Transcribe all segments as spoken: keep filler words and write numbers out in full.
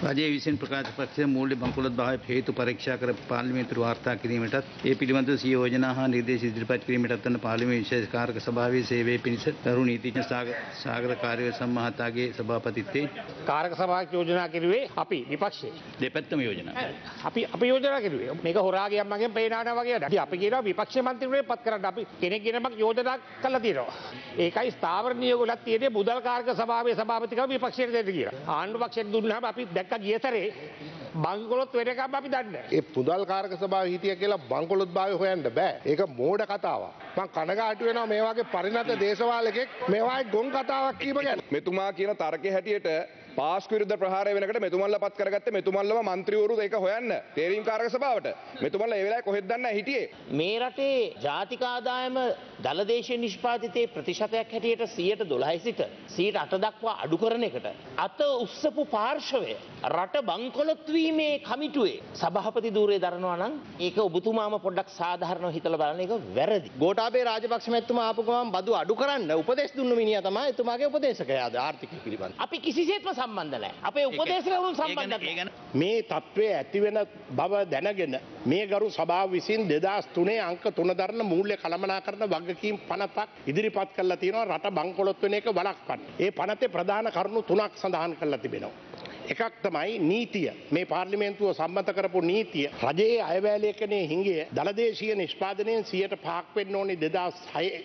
රජයේ විසින් ප්‍රකාශ පක්ෂයේ මූල්‍ය බංකොලොත් භාවය හේතු පරීක්ෂා කර පාර්ලිමේන්තුවට වාර්තා කිරීමටත් ඒ පිළිබඳව සිය යෝජනා හා නිර්දේශ ඉදිරිපත් කිරීමටත් වන පාර්ලිමේන්තු විශේෂ කාර්ක සභාවේ සේවයේ පිණිස දරු නීතිඥ සාගත කාර්යවේද මහතාගේ සභාපතිත්වයේ කාර්ක සභාවක් යෝජනා කෙරුවේ අපි විපක්ෂයේ දෙපැත්තම යෝජනා අපි අපි යෝජනා කෙරුවේ මේක හොරාගේ අම්මගෙන් පේනානා වගේ අපි අපි කියනවා විපක්ෂ මන්ත්‍රීවරයෙක් පත් කරන්න අපි කෙනෙක් ගෙනමක් යෝජනා කළා තියෙනවා ඒකයි ස්ථාවර නියෝගලක් තියෙන්නේ මුදල් කාර්ක සභාවේ සභාපතිකව විපක්ෂයට දෙන්න කියලා ආණ්ඩු පක්ෂයට දුන්නාම අපි දැක්ක ගියතරේ බංකොලොත් වෙනකම් අපි දන්නේ නැහැ. ඒ පුදල් කාර්ක සභාව හිටිය කියලා බංකොලොත් භාවය හොයන්න බෑ. ඒක මෝඩ කතාවක්. මං කනගාටු වෙනවා මේ වගේ පරිණත දේශපාලකෙක් මේවායි ගොන් කතාවක් කීම ගැන. මෙතුමා කියන තර්කයේ හැටියට පාස්කු විරුද්ධ ප්‍රහාරය වෙනකොට මෙතුමන්ලා පත් කරගත්තේ මෙතුමන්ලම മന്ത്രിවරු ඒක හොයන්න තේරීම් කාර්ක සභාවට. මෙතුමන්ලා ඒ වෙලාවේ කොහෙද දන්නේ හිටියේ. මේ රටේ ජාතික ආදායම දලදේශීය නිෂ්පාදිතයේ ප්‍රතිශතයක් හැටියට සියයට දොළහයි සිට සියයට අට දක්වා අඩු කරන එකට අත උස්සපු පාර්ශවය රට බංකොලොත් වීමේ කමිටුවේ සභාපති ධූරය දරනවා නම් ඒක ඔබතුමාම පොඩ්ඩක් සාධාරණව හිතලා බලන්න ඒක වැරදි. ගෝඨාභය රාජපක්ෂ මැතිතුමා ආපු ගමන් බදු අඩු කරන්න උපදෙස් දුන්නු මිනිහා තමයි එතුමාගේ උපදේශකයාද ආර්ථිකය පිළිබඳ. අපි කිසිසේත්ම සම්බන්ධ නැහැ. අපේ උපදේශකවරුන් සම්බන්ධ නැහැ. මේ තත්ත්වය ඇති වෙන බව දැනගෙන මේ ගරු සභාව විසින් දෙදහස් තුනේ අංක තුන දරන මූල්‍ය කළමනාකරන වගකීම් පනතක් ඉදිරිපත් කරලා තියෙනවා රට බංකොලොත් වෙන එක වළක්වන්න. ඒ පනතේ ප්‍රධාන කරුණු තුනක් සඳහන් කරලා තිබෙනවා. එකක් තමයි නීතිය. මේ පාර්ලිමේන්තුව සම්මත කරපු නීතිය රජයේ අයවැයලේඛනයේ හිඟය දලදේශීය නිෂ්පාදනයෙන් සියයට පහක් වෙන්න ඕනේ දෙදහස්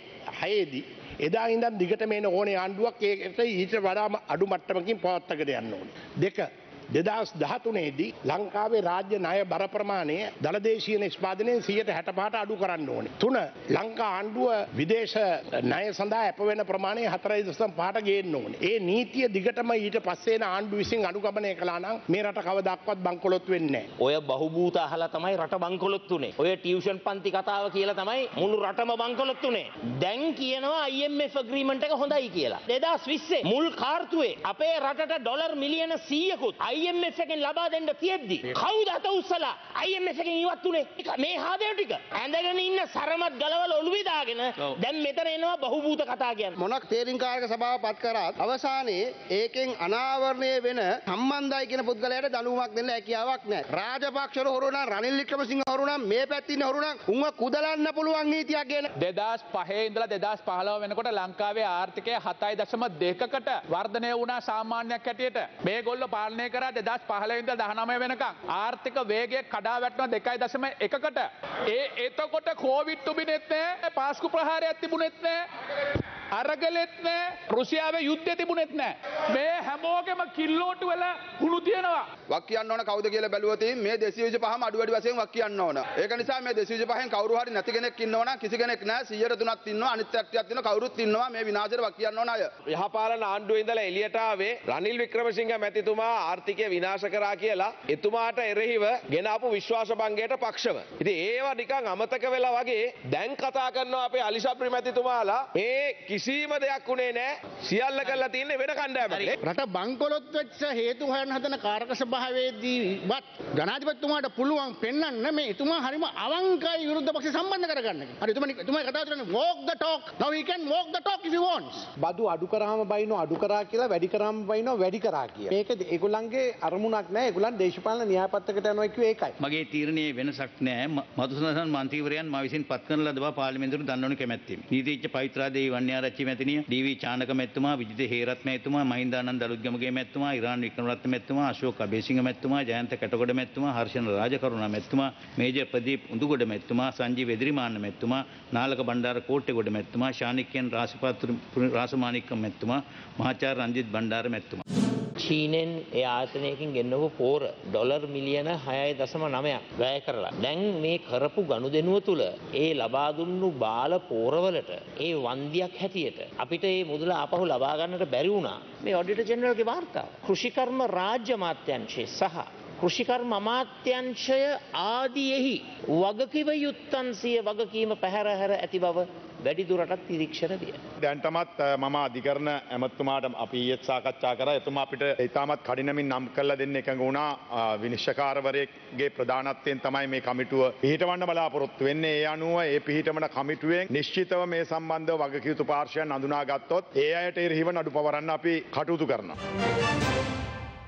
හය දී. එදා ඉඳන් දිගටම එන ඕනේ ආණ්ඩුවක් ඒකට ඊට වඩා අඩු මට්ටමකින් පවත්වාගෙන යන්න ඕනේ. දෙක දෙදහස් දහතුනේ දී ලංකාවේ රාජ්‍ය ණය බර ප්‍රමාණය දලදේශීය නිෂ්පාදනයෙන් සියයට හැට පහට අඩු කරන්න ඕනේ. තුන ලංකා ආණ්ඩුව විදේශ ණය සඳහා අප වෙන ප්‍රමාණය හතරයි දශම පහට ගේන්න ඕනේ. ඒ නීතිය දිගටම ඊට පස්සේ එන ආණ්ඩු විසින් අනුගමනය කළා නම් මේ රට කවදාවත් බංකොලොත් වෙන්නේ නැහැ. ඔය බහුබූත අහලා තමයි රට බංකොලොත් උනේ. ඔය ටියුෂන් පන්ති කතාව කියලා තමයි මුළු රටම බංකොලොත් උනේ. දැන් කියනවා I M F agreement එක හොඳයි කියලා. දෙදහස් විස්සේ මුල් කාර්තුවේ අපේ රටට ඩොලර් මිලියන සීයකුත් I M F එකෙන් ලබා දෙන්න තියෙද්දි කවුද අත උස්සලා I M F එකෙන් ඉවත් උනේ? මේ හාදේ ටික ඇඳගෙන ඉන්න සරමත් ගලවල ඔළුවේ දාගෙන දැන් මෙතන එනවා බහුබූත කතා කියන්නේ. මොනක් තේරීම් කාර්ක සභාව පත් කරාත් අවසානයේ ඒකෙන් අනාවරණය වෙන සම්බන්ධයි කියන පුද්ගලයාට දඬුවමක් දෙන්න හැකියාවක් නැහැ. රාජපක්ෂර හොරු නම් රනිල් වික්‍රමසිංහ හොරු නම් මේ පැත්තේ ඉන්න හොරු නම් උන්ව කුදලන්න පුළුවන් නීතියක් කියන දෙදහස් පහේ ඉඳලා දෙදහස් පහළොව වෙනකොට ලංකාවේ ආර්ථිකය හතයි දශම දෙකකට වර්ධනය වුණා සාමාන්‍යයක් හැටියට. මේගොල්ලෝ පාලනය කරා දෙදහස් පහළොව ඉඳලා දහනවය වෙනකන් ආර්ථික වේගය කඩා වැටෙනවා දෙකයි දශම එකකට. ඒ එතකොට කොවිඩ් තිබුණෙත් නැහැ, පාස්කු ප්‍රහාරයක් තිබුණෙත් නැහැ, අරගලෙත් නැහැ, රුසියාවේ යුද්ධය තිබුණෙත් නැහැ. මේ හැමෝගෙම කිල්ලෝටු වල හුණු තියෙනවා. වක් කියන්න ඕන කවුද කියලා බැලුවොත් මේ දෙසිය විසිපහම අඩු වැඩි වශයෙන් වක් කියන්න ඕන. ඒක නිසා මේ දෙසිය විසිපහෙන් කවුරු හරි නැති කෙනෙක් ඉන්නවනම් කිසි කෙනෙක් නැහැ සියයට තුනක් ඉන්නවා අනිත් පැත්තට ඉන්න කවුරුත් ඉන්නවා මේ විනාශයට වක් කියන්න ඕන අය. යහපාලන ආණ්ඩුවේ ඉඳලා එළියට ආවේ රනිල් වික්‍රමසිංහ මැතිතුමා ආර්ථිකය විනාශ කරා කියලා එතුමාට එරෙහිව ගෙනාපු විශ්වාස භංගයට පක්ෂව. ඉතින් ඒවා නිකන් අමතක වෙලා වගේ දැන් කතා කරනවා අපේ අලි ශබ්‍රි මැතිතුමාලා මේ කිසිම දෙයක් උනේ නැහැ. සියල්ල කරලා තියෙන්නේ වෙන කණ්ඩායමක්. රට බංකොලොත් වෙච්ච හේතු හොයන හදන කාර්ක සභාවේදීවත් ජනාධිපතිතුමාට පුළුවන් පෙන්වන්න මේ එතුමා හරිම අවංකයි විරුද්ධ පක්ෂ සම්බන්ධ කරගන්න. හරි එතුමා එතුමා කතා කරන්නේ walk the talk. Now he can walk the talk if he wants. බදු අඩු කරාම බයිනෝ අඩු කරා කියලා වැඩි කරාම බයිනෝ වැඩි කරා කියලා. මේක ඒගොල්ලන්ගේ අරමුණක් නෑ. ඒගොල්ලන් දේශපාලන න්‍යායපත්‍රයකට යනවා කිව්වේ ඒකයි. මගේ තීරණයේ වෙනසක් නෑ. මధుසූදනන් මන්ත්‍රීවරයන් මා විසින් පත් කරන ලද බව පාර්ලිමේන්තුවට දන්වනු කැමැත්තෙමි. නීතිඥ පවිත්‍රා දේවී වන්‍යාරච්චි මැතිණිය, ඩී වී චානක මැතිතුමා, විජිත හේරත් මැතිතුමා, මහින්දානන්ද අලුත්ගමගේ මැතිතුමා, ඉරාන් වික්‍රමරත්න මැතිතුමා, අශෝක අබේසිංහ මැතිතුමා, ජයන්ත කැටගොඩ මැතිතුමා, හර්ෂණ රාජකරුණ මැතිතුමා, මේජර් ප්‍රදීප් උඳුගොඩ මැතිතුමා, සංජීව එදිරිමාන්න මැතිතුමා, නාලක බණ්ඩාර කෝට්ටේගොඩ මැතිතුමා, ශානික්‍යන් රාසපාත්‍ර රාසමාණික්ක මැතිතුමා, මහාචාර්ය රංජිත් බණ්ඩාර මැතිතුමා. චීනෙන් ඒ ආයතනයකින් ගෙන්නව පෝර ඩොලර් මිලියන හයයි දශම නවයක් වැය කරලා දැන් මේ කරපු ගනුදෙනුව තුල ඒ ලබා දුන්නු බාල පෝරවලට ඒ වන්දියක් හැටියට අපිට මේ මුදල ආපහු ලබා ගන්නට බැරි වුණා. මේ ඔඩිටර් ජෙනරල්ගේ වාර්තාව කෘෂිකර්ම රාජ්‍ය අමාත්‍යාංශය සහ කෘෂිකර්ම අමාත්‍යාංශය ආදීෙහි වගකිව යුත්තන් සිය වගකීම පැහැර ඇති බව වැඩි දුරටත් නිරීක්ෂණය විය. දැන්ටමත් මම අධිකරණ ඇමතුමාට අපි ඊයේත් සාකච්ඡා කරා. එතුමා අපිට ඉතාමත් කඩිනමින් නම් කරලා දෙන්න එකඟ වුණා. විනිශ්චයකාරවරයෙක්ගේ ප්‍රධානත්වයෙන් තමයි මේ කමිටුව පිහිටවන්න බලාපොරොත්තු වෙන්නේ. ඒ අනුව ඒ පිහිටවන කමිටුවෙන් නිශ්චිතව මේ සම්බන්ධව වගකියයුතු පාර්ශ්වයන් හඳුනාගත්තොත් ඒ අයට එරෙහිව නඩු පවරන්න අපි කටයුතු කරනවා.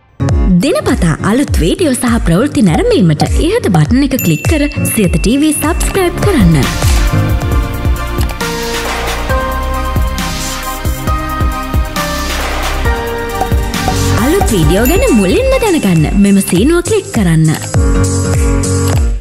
දිනපතා අලුත් වීඩියෝ සහ ප්‍රවෘත්ති නැරඹීමට ඉහත බටන් එක ක්ලික් කර සියත ටීවී සබ්ස්ක්‍රයිබ් කරන්න. අලුත් වීඩියෝ ගැන මුලින්ම දැනගන්න මෙම සීනුව ක්ලික් කරන්න.